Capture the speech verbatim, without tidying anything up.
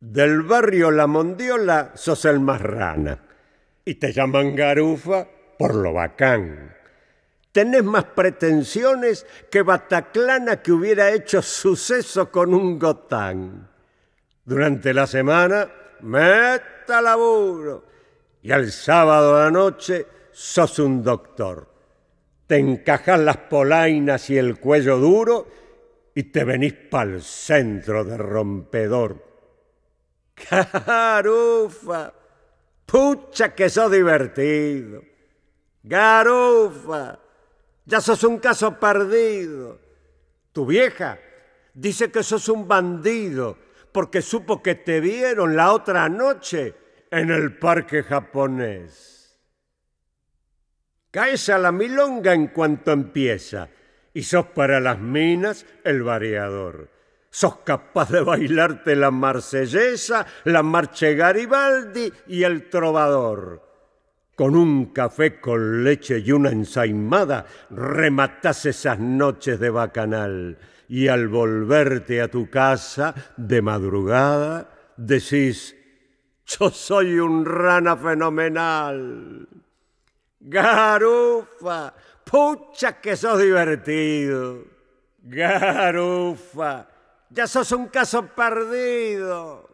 Del barrio La Mondiola sos el más rana y te llaman garufa por lo bacán. Tenés más pretensiones que Bataclana que hubiera hecho suceso con un gotán. Durante la semana, meta laburo. Y al sábado a la noche sos un doctor. Te encajás las polainas y el cuello duro y te venís pa'l centro de rompedor. Garufa, pucha que sos divertido. Garufa, ya sos un caso perdido. Tu vieja dice que sos un bandido porque supo que te vieron la otra noche en el parque japonés. Caes a la milonga en cuanto empieza y sos para las minas el variador. Sos capaz de bailarte la marsellesa, la marche Garibaldi y el trovador. Con un café con leche y una ensaimada rematás esas noches de bacanal y al volverte a tu casa de madrugada decís: yo soy un rana fenomenal. Garufa, pucha que sos divertido. Garufa, ya sos un caso perdido.